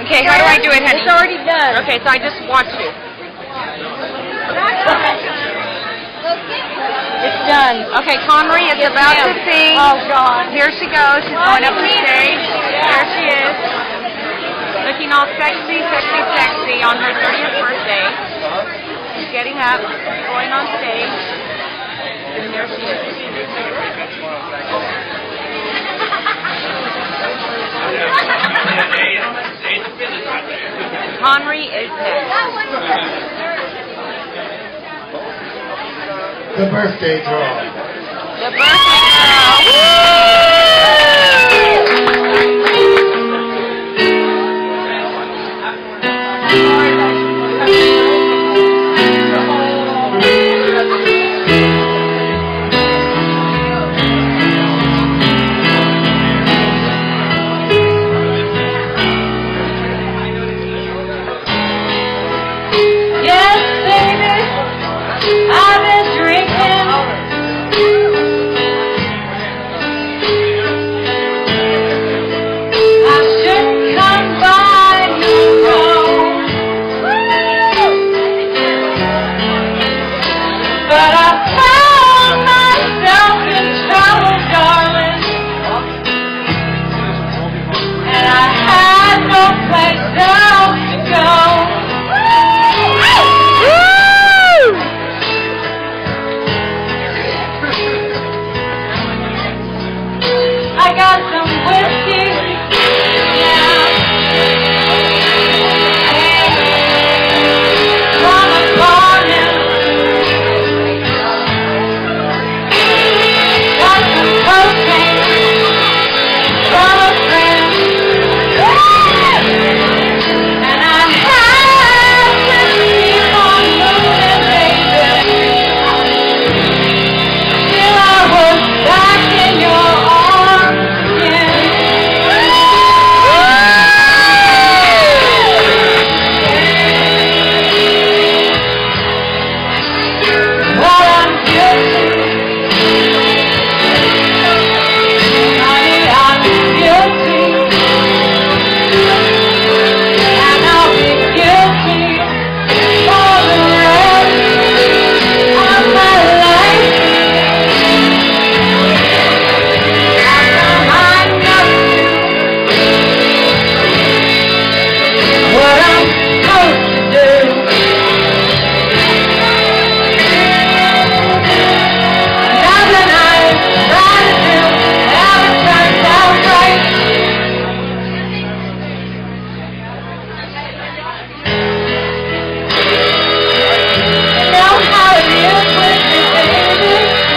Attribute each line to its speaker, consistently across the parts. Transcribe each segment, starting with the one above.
Speaker 1: Okay, how do I do it, honey?
Speaker 2: It's already done.
Speaker 1: Okay, so I just watch you.
Speaker 2: It's done.
Speaker 1: Okay, Conry is about to sing.
Speaker 2: Oh, God.
Speaker 1: Here she goes. She's going up the stage. There she is. Looking all sexy, sexy, sexy on her 30th birthday. She's getting up, going on stage. And there she is. Conry is next.
Speaker 3: The birthday girl.
Speaker 1: The birthday girl.
Speaker 2: Yes, baby, I've been drinking. I shouldn't come by you, but I found myself in trouble, darling, and I had no place else to go. I got some whiskey now from a corner. Got some cocaine from a friend, and I had to keep on moving, baby, till I was back in your arms again. Well, I'm guilty, honey, I'm guilty, and I'll be guilty for the rest of my life. What I'm supposed to do. Nothing I try to do ever turns out right. You know how it is with me, baby.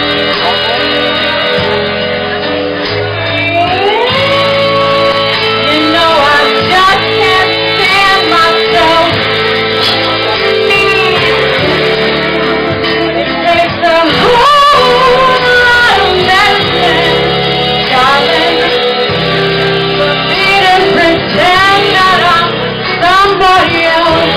Speaker 2: You know I just can't stand myself. It takes a whole lot of medicine, darling, for me to pretend that I'm somebody else.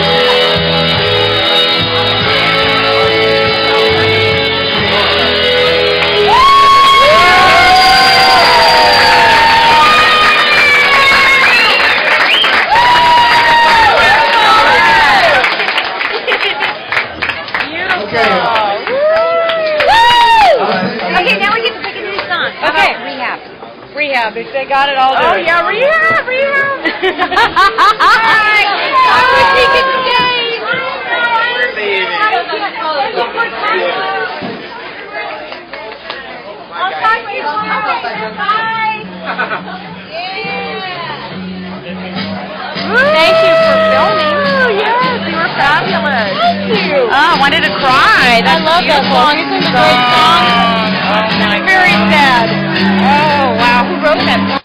Speaker 3: Okay.
Speaker 1: Okay, now we get to pick a new song.
Speaker 2: Okay.
Speaker 1: Rehab.
Speaker 2: Rehab, if they got it all
Speaker 1: Oh,
Speaker 2: done.
Speaker 1: yeah, rehab, rehab. Thank you for filming. Oh, yes, you were fabulous.
Speaker 2: Thank you.
Speaker 1: Oh, I wanted to cry.
Speaker 2: I love that song. It's a great song.
Speaker 1: Oh, my
Speaker 2: Very
Speaker 1: God.
Speaker 2: sad.
Speaker 1: Oh, wow. Who wrote that song?